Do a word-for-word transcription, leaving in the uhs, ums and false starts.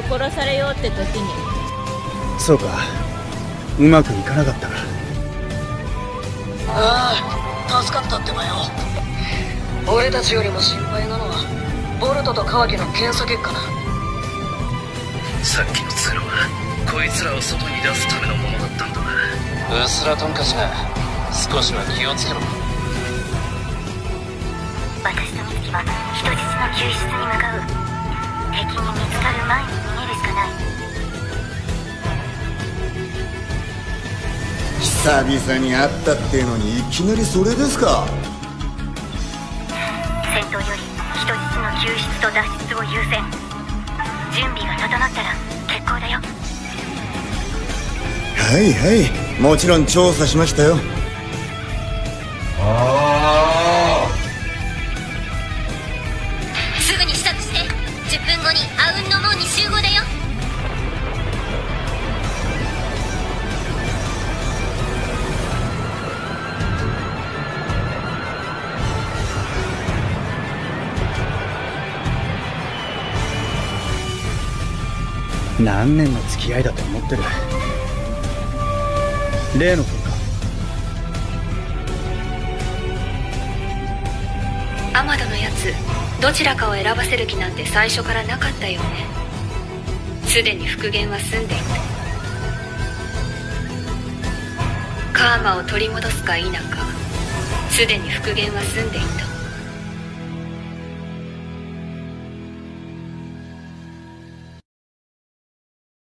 と殺されようって時に。 そうか、うまくいかなかったな。 ああ、助かったってばよ。俺たちよりも心配なのはボルトとカワキの検査結果だ。 さっきのツラはこいつらを外に出すためのものだったんだな。うっすらトンカチな、少しは気をつけろ。 私と美月は人質の救出に向かう。敵に見つかる前に逃げるしかない。 久々に会ったっていうのにいきなりそれですか。 戦闘より人質の救出と脱出を優先。準備が整ったら決行だよ。 はいはい、もちろん調査しましたよ。 すぐに支度して。じゅっぷんごにアウンの門に集合だよ。 何年の付き合いだと思ってる。例の件か。 アマドのやつ、どちらかを選ばせる気なんて最初からなかったよね。すでに復元は済んでいた。カーマを取り戻すか否か、すでに復元は済んでいた。